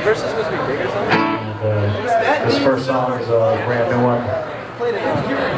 verse is supposed to be big or something? And, this first song is a brand new one. Played it in here.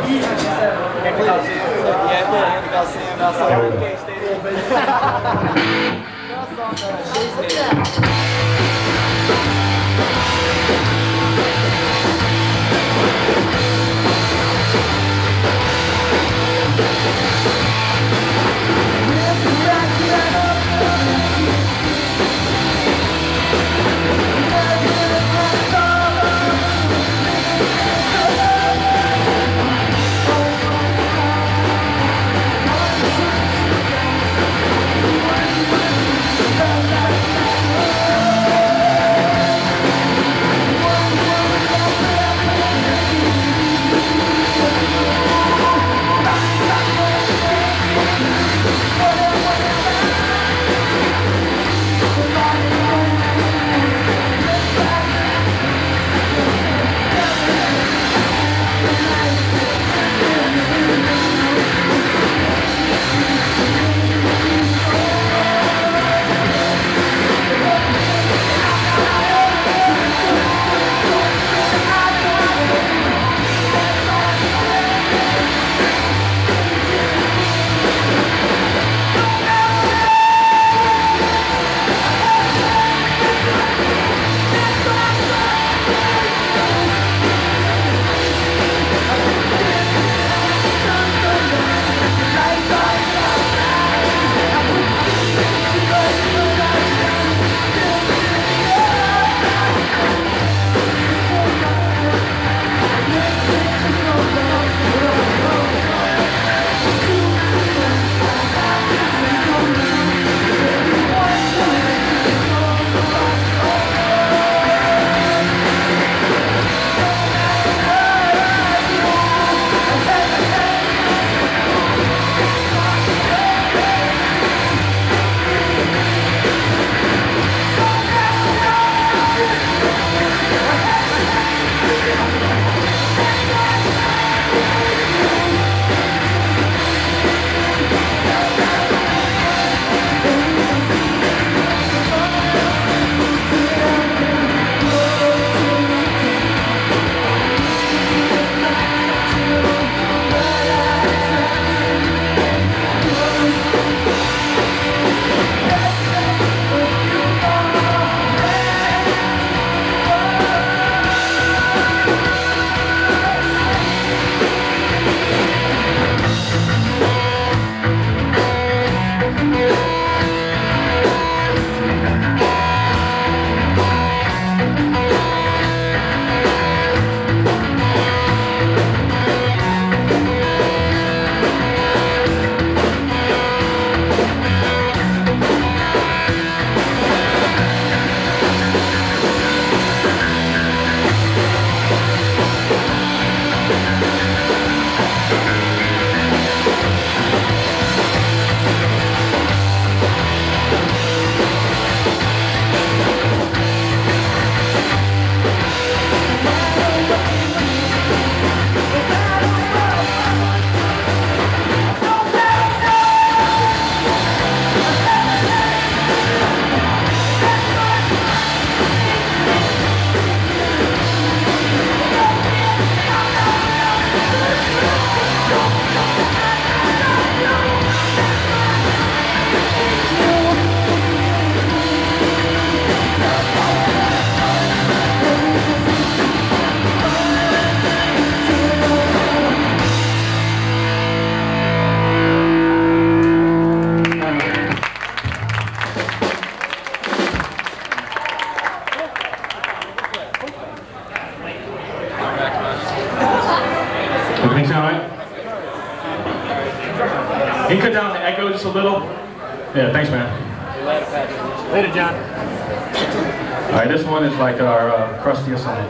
Everything sound right? Can you cut down the echo just a little? Yeah, thanks, man. Later, John. All right, this one is like our crustiest song.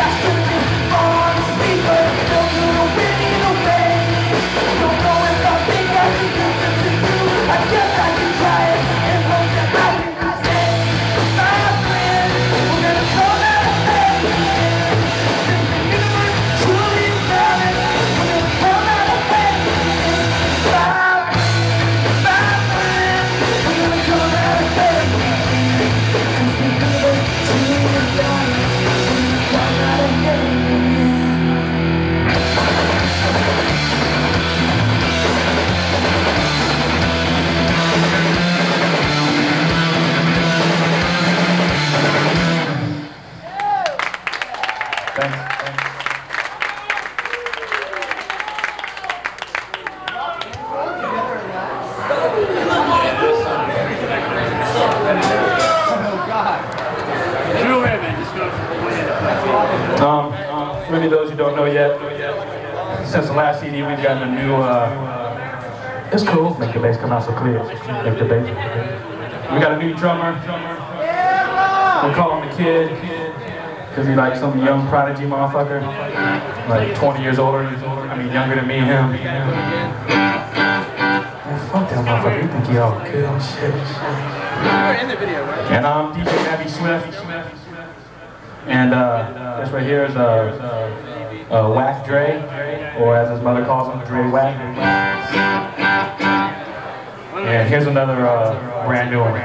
For many of those who don't know yet, since the last CD we've gotten a new, it's cool, make the bass come out so clear, make the bass. We got a new drummer, we call him the Kid, because he's like some young prodigy motherfucker, like 20 years older, I mean younger than me and him. Man, fuck that motherfucker, you think he all good and shit. You're in the video, right? And I'm DJ Abby Swift. And this right here is Wack Dre, or as his mother calls him, Dre Wack. And here's another brand new one.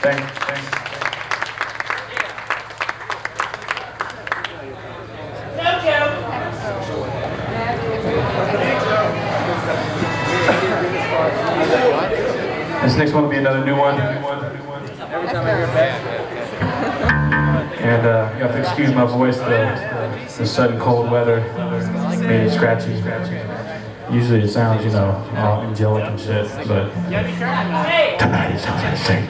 Thanks. This next one will be another new one. Every time I hear back. And you have to excuse my voice, the sudden cold weather made it scratchy. Usually it sounds, you know, all angelic and shit, but tonight it sounds like Satan.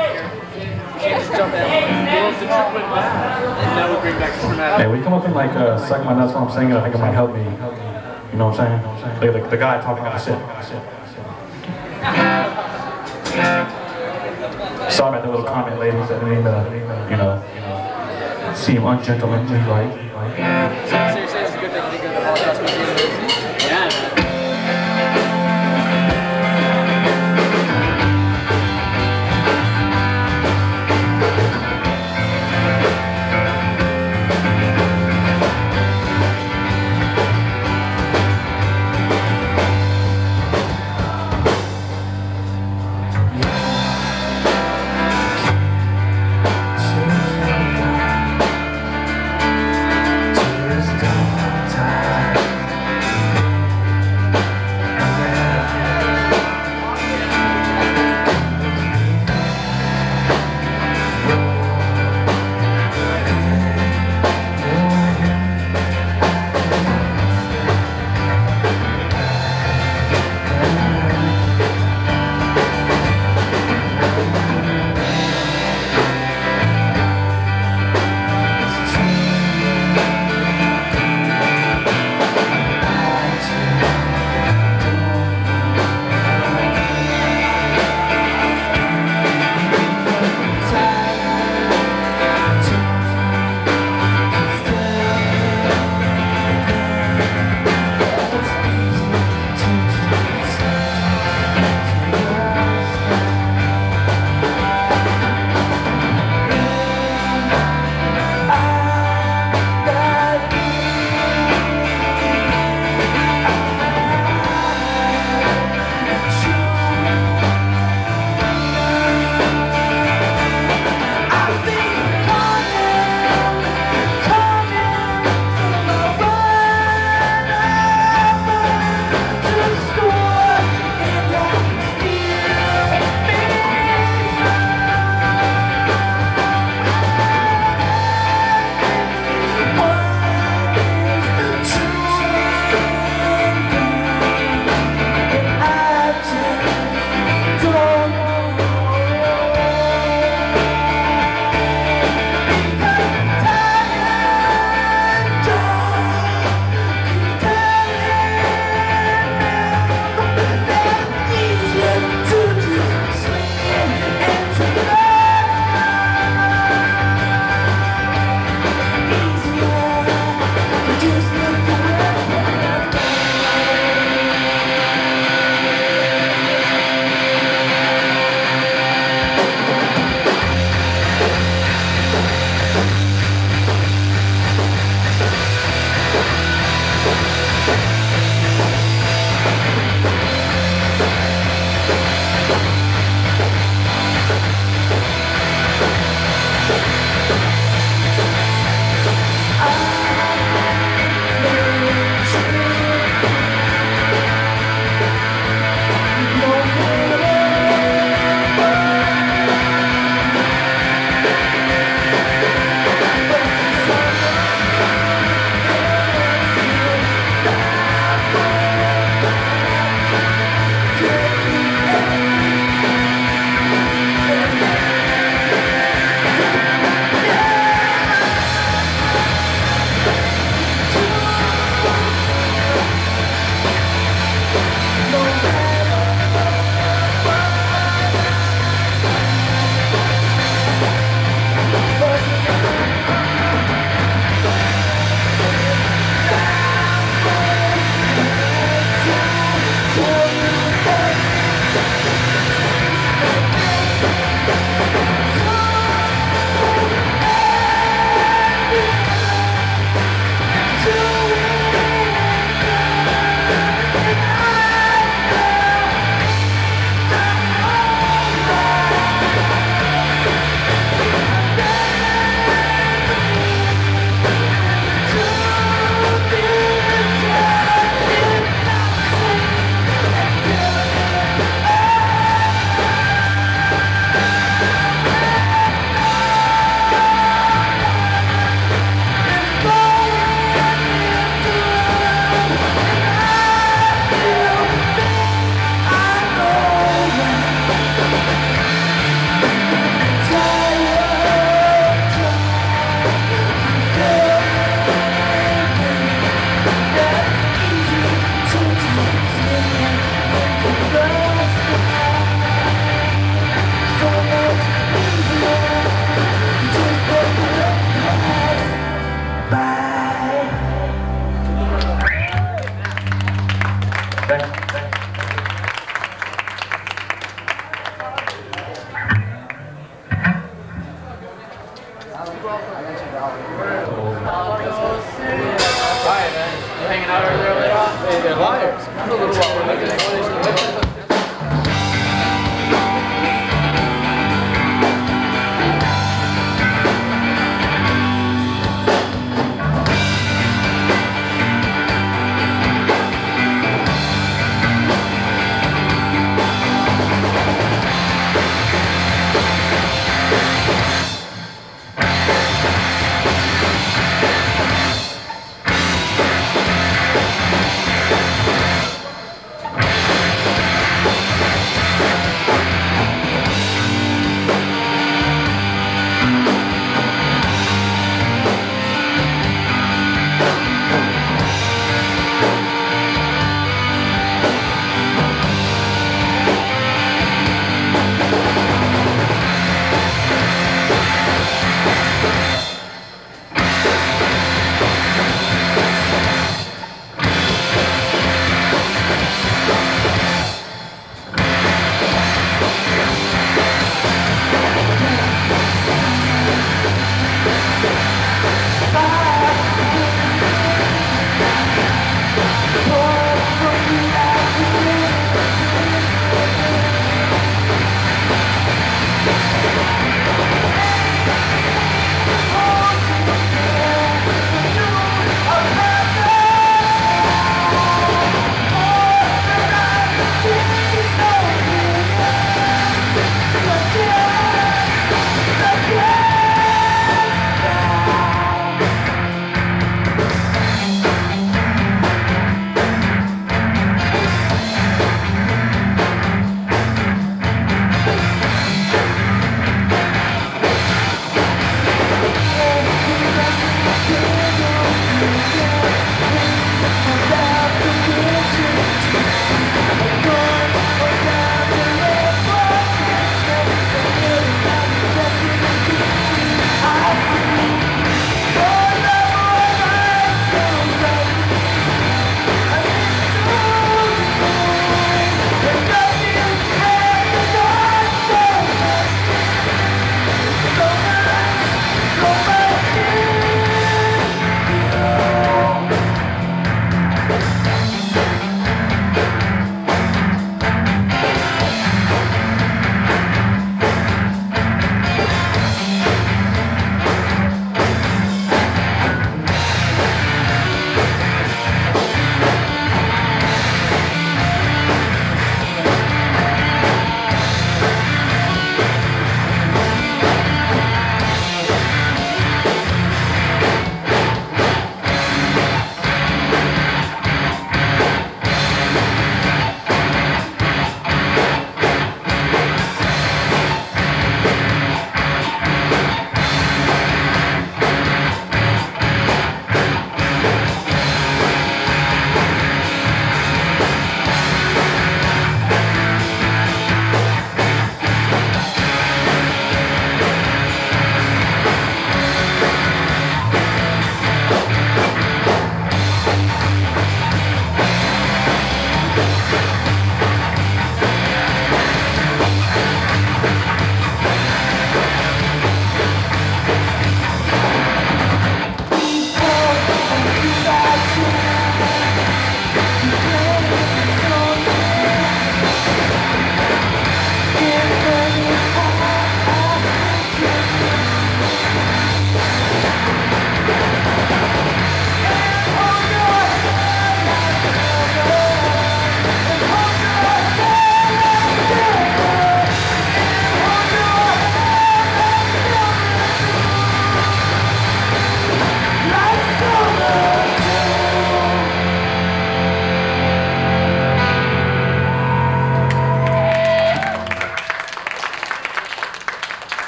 Hey, we come up and like suck my nuts while I'm singing. I think it might help me. You know what I'm saying? Like the guy talking about shit. Sorry about the little comment, ladies. I didn't mean you know, seem ungentlemanly like. Seriously, it's a good thing to go to the Holocaust Museum. Yeah, man.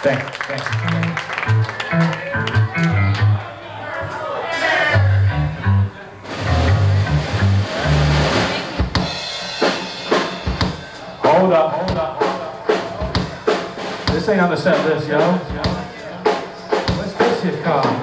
Thanks. Hold up. This ain't on the set list, yo. What's this shit called?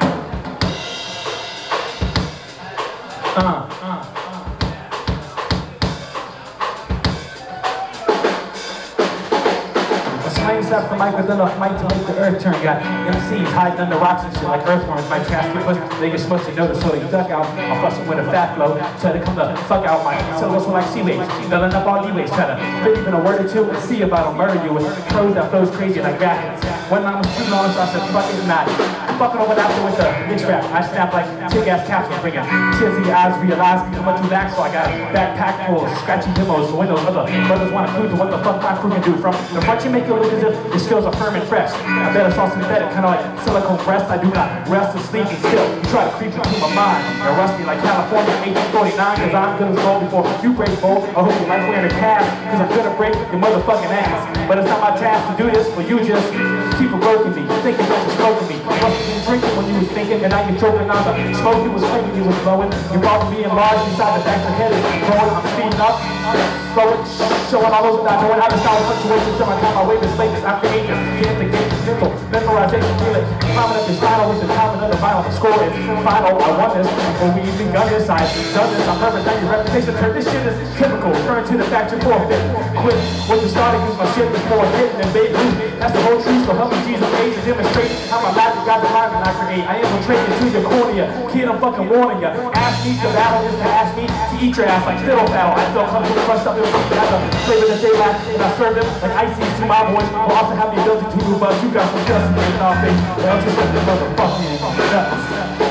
Up the mic with enough mic to make the earth turn. Got MCs hiding under rocks and shit like earthworms. My trash get pushed, they get smushed and notice, so they duck out. I'll flush them with a fat flow, try to come the fuck out. My syllables are like seawaves, filling up all D-waves. Try to fit even a word or two and see if I don't murder you with prose that flows crazy like rackets. One line was too long, so I said fuck it, not. Fucking over after with the mix rap. I snap like tick-ass capsules, bringing tears to your eyes, realize me much too lax, so I got a backpack full of scratchy demos. So when those other brothers want to clue to what the fuck my crew can do. From the front you make it look as if your skills are firm and fresh. I better saw synthetic, kind of like silicone breast. I do not rest or sleep and still. You try to creep into my mind and rust me like California 1849, cause I'm good as gold before you break bold. I hope you like wearing a cast, cause I'm gonna break your motherfucking ass. But it's not my task to do this, but you just keep provoking me, thinking that you're smoking me. You must have been drinking when you was thinking, and now you're choking on the smoke you was thinking you was blowing. You're probably being large inside the back of your head is growing. I'm speeding up, slowing, showing all those without knowing how to style fluctuations till my time my wave is late. I'm creating, get the game, mental, memorization, feel it. Climbing up this final with the time another vinyl. The score is final, I won this. Before we even got this, I done this. I'm nervous, now your reputation hurt. This shit is typical, return to the fact you're forfeit. Quit with the starting, cause my shit is more hidden than Babe Ruth. That's the whole truth, so help me Jesus age to demonstrate how my magic got the lines and I create. I infiltrate into your cornea, kid, I'm fucking warning ya. Ask me to battle is to ask me to eat your ass like fiddle battle. I feel comfortable crushed up in the as a flavor that they lack, and I serve them like icy to my boys, who also have the ability to move up. You got some guts in our face, but I'm just like the motherfucking nuts.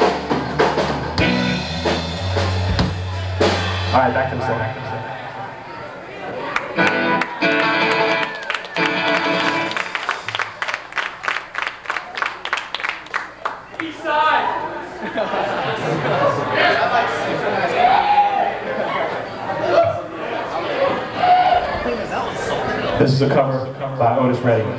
Alright, back to the set. East side! This is a cover by Otis Redding.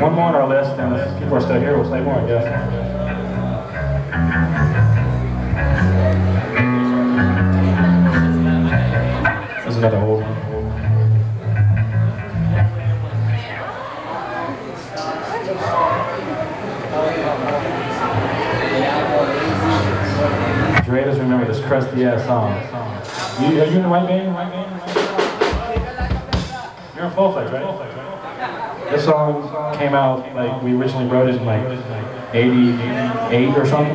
One more on our list, and if people are still here, we'll play more, I guess. There's another old one. Dre doesn't remember this crusty ass song. Are you in the right band? You're in Fulflej, right? This song came out, like, we originally wrote it in like 88 or something.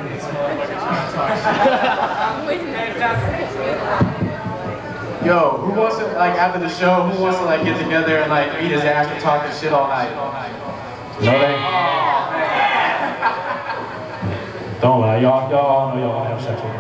Yo, who wants to, like, after the show, who wants to, like, get together and, like, beat his ass and talk this shit all night? No, they? Don't lie, y'all know y'all want to have sex with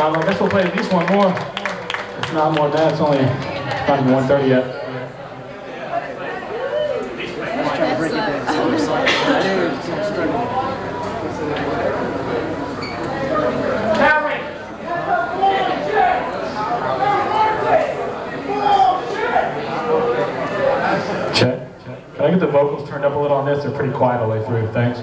I guess we'll play at least one more. If not more than that, it's only not even 1:30 yet. Check. Can I get the vocals turned up a little on this? They're pretty quiet all the way through. Thanks.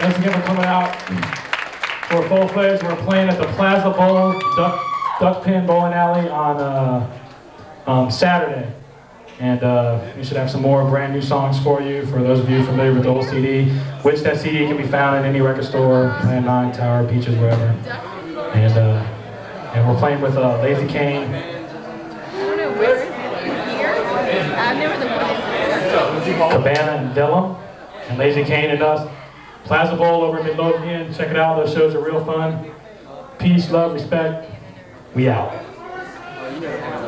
Thanks again for coming out for Fulflej. We're playing at the Plaza Bowl, Duck Pin Bowling Alley on Saturday. And we should have some more brand new songs for you, for those of you familiar with the old CD, which that CD can be found in any record store, Plan 9, Tower, Peaches, wherever. And we're playing with Lazy Cane. I don't know, where is it? Here? I've never the one. Cabana and Dillon, and Lazy Cane and us. Plaza Bowl over in Midlothian. Check it out, those shows are real fun. Peace, love, respect. We out.